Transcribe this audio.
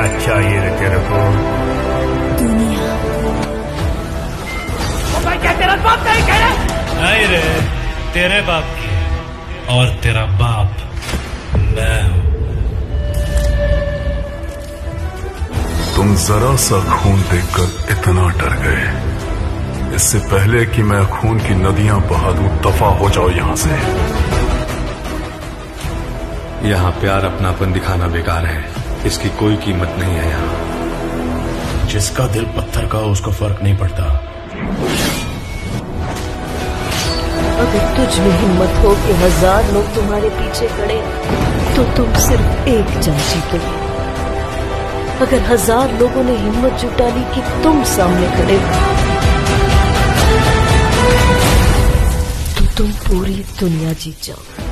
क्या चाहिए रे तेरे को? दुनिया। भाई क्या तेरा बाप नहीं कह रहा? नहीं रे, तेरे बाप की, और तेरा बाप मैं हूं। तुम जरा सा खून देखकर इतना डर गए, इससे पहले कि मैं खून की नदियां बहा दूं, दफा हो जाओ यहां से। यहाँ प्यार अपनापन दिखाना बेकार है, इसकी कोई कीमत नहीं है यहाँ। जिसका दिल पत्थर का हो उसको फर्क नहीं पड़ता। अगर तुझ में हिम्मत हो कि 1000 लोग तुम्हारे पीछे खड़े तो तुम सिर्फ एक जंग जीतोगे। अगर 1000 लोगों ने हिम्मत जुटा ली कि तुम सामने खड़े तो तुम पूरी दुनिया जीत जाओगे।